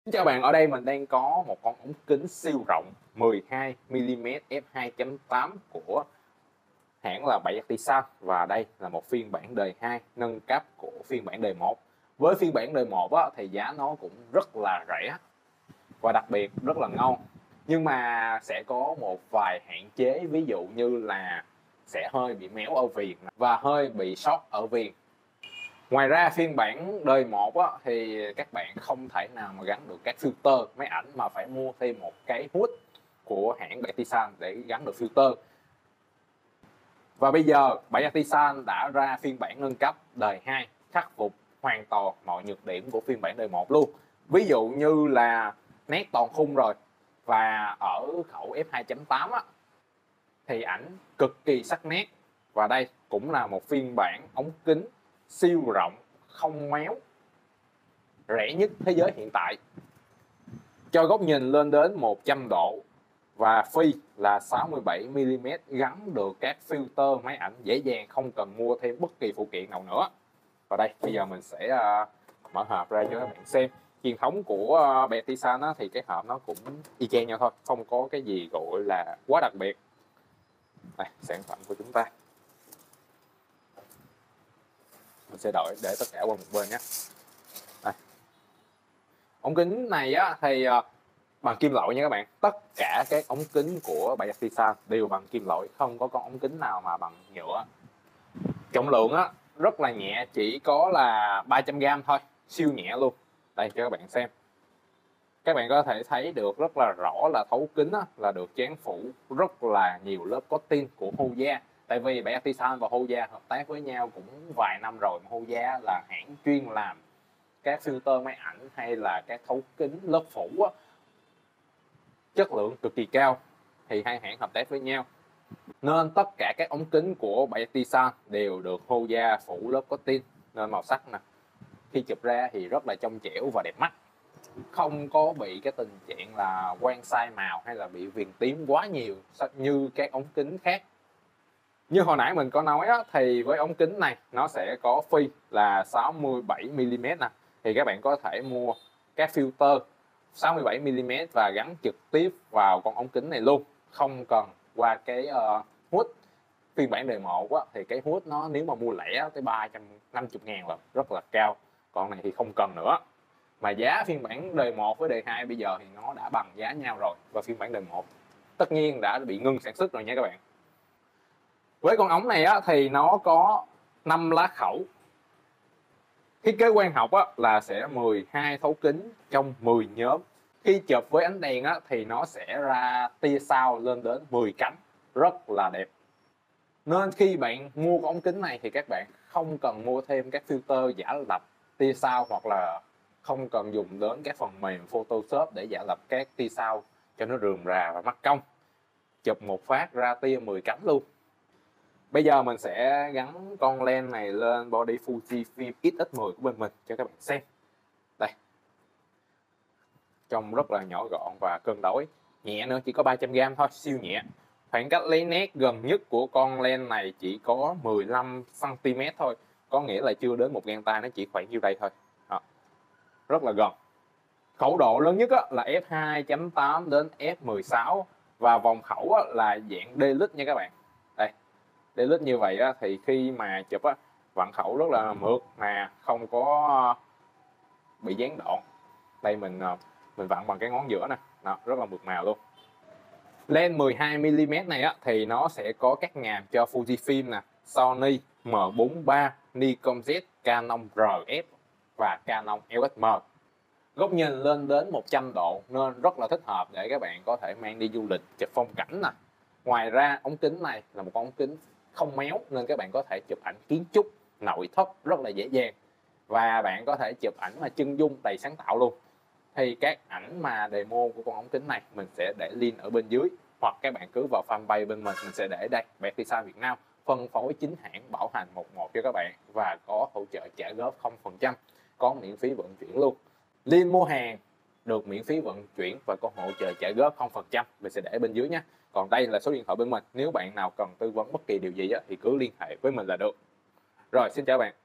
Chào bạn, ở đây mình đang có một con ống kính siêu rộng 12mm f2.8 của hãng là Bayatizan, và đây là một phiên bản đời 2 nâng cấp của phiên bản đời 1. Với phiên bản đời 1 á, thì giá nó cũng rất là rẻ và đặc biệt rất là ngon, nhưng mà sẽ có một vài hạn chế, ví dụ như là sẽ hơi bị méo ở viền và hơi bị sót ở viền. Ngoài ra phiên bản đời 1 á, thì các bạn không thể nào mà gắn được các filter máy ảnh, mà phải mua thêm một cái hood của hãng Bayatizan để gắn được filter. Và bây giờ Bayatizan đã ra phiên bản nâng cấp đời 2, khắc phục hoàn toàn mọi nhược điểm của phiên bản đời 1 luôn. Ví dụ như là nét toàn khung rồi, và ở khẩu f2.8 á, thì ảnh cực kỳ sắc nét. Và đây cũng là một phiên bản ống kính siêu rộng, không méo, rẻ nhất thế giới hiện tại, cho góc nhìn lên đến 100 độ, và phi là 67mm, gắn được các filter máy ảnh dễ dàng, không cần mua thêm bất kỳ phụ kiện nào nữa. Và đây bây giờ mình sẽ mở hộp ra cho các bạn xem. Truyền thống của Bayatizan thì cái hộp nó cũng y chang nhau thôi, không có cái gì gọi là quá đặc biệt. Đây, sản phẩm của chúng ta. Mình sẽ để tất cả qua một bên nhé. Đây. Ống kính này á, thì bằng kim loại nha các bạn. Tất cả các ống kính của Bayatizan đều bằng kim loại, không có con ống kính nào mà bằng nhựa. Trọng lượng á, rất là nhẹ, chỉ có là 300g thôi, siêu nhẹ luôn. Đây cho các bạn xem. Các bạn có thể thấy được rất là rõ là thấu kính á, là được tráng phủ rất là nhiều lớp coating của Hoya. Tại vì Bayatizan và Hoya hợp tác với nhau cũng vài năm rồi. Hoya là hãng chuyên làm các filter máy ảnh hay là các thấu kính lớp phủ á, chất lượng cực kỳ cao, thì hai hãng hợp tác với nhau, nên tất cả các ống kính của Bayatizan đều được Hoya phủ lớp coating, nên màu sắc nè, khi chụp ra thì rất là trong trẻo và đẹp mắt, không có bị cái tình trạng là quang sai màu hay là bị viền tím quá nhiều như các ống kính khác. Như hồi nãy mình có nói á, thì với ống kính này nó sẽ có phi là 67mm nè, thì các bạn có thể mua các filter 67mm và gắn trực tiếp vào con ống kính này luôn, không cần qua cái hood. Phiên bản đời 1 á, thì cái hood nó nếu mà mua lẻ tới 350.000 là rất là cao, còn này thì không cần nữa. Mà giá phiên bản đời 1 với đời 2 bây giờ thì nó đã bằng giá nhau rồi, và phiên bản đời 1 tất nhiên đã bị ngưng sản xuất rồi nha các bạn. Với con ống này á, thì nó có 5 lá khẩu. Thiết kế quang học á, là sẽ 12 thấu kính trong 10 nhóm. Khi chụp với ánh đèn á, thì nó sẽ ra tia sao lên đến 10 cánh, rất là đẹp. Nên khi bạn mua con ống kính này thì các bạn không cần mua thêm các filter giả lập tia sao, hoặc là không cần dùng đến các phần mềm Photoshop để giả lập các tia sao cho nó rườm rà và mất công. Chụp một phát ra tia 10 cánh luôn. Bây giờ mình sẽ gắn con lens này lên body Fujifilm X-X10 của bên mình cho các bạn xem. Đây, trông rất là nhỏ gọn và cân đối, nhẹ nữa, chỉ có 300g thôi, siêu nhẹ. Khoảng cách lấy nét gần nhất của con lens này chỉ có 15cm thôi, có nghĩa là chưa đến một gang tay, nó chỉ khoảng nhiêu đây thôi. Đó, rất là gần. Khẩu độ lớn nhất là f2.8 đến f16, và vòng khẩu là dạng D-lux nha các bạn. Đây, D-lux như vậy thì khi mà chụp vặn khẩu rất là mượt mà không có bị gián đoạn. Đây mình vặn bằng cái ngón giữa nè, đó, rất là mượt mà luôn. Lens 12mm này thì nó sẽ có các ngàm cho Fujifilm nè, Sony, M43, Nikon Z, Canon RF và Canon EOS M. Góc nhìn lên đến 100 độ nên rất là thích hợp để các bạn có thể mang đi du lịch chụp phong cảnh nè. Ngoài ra ống kính này là một con ống kính không méo, nên các bạn có thể chụp ảnh kiến trúc, nội thất rất là dễ dàng, và bạn có thể chụp ảnh mà chân dung đầy sáng tạo luôn. Thì các ảnh mà demo của con ống kính này mình sẽ để link ở bên dưới, hoặc các bạn cứ vào fanpage bên mình sẽ để đây, Bayatizan Việt Nam, phân phối chính hãng, bảo hành 11 cho các bạn, và có hỗ trợ trả góp 0%, có miễn phí vận chuyển luôn. Link mua hàng được miễn phí vận chuyển và có hỗ trợ trả góp 0%, mình sẽ để bên dưới nhé. Còn đây là số điện thoại bên mình, nếu bạn nào cần tư vấn bất kỳ điều gì thì cứ liên hệ với mình là được. Rồi, xin chào bạn.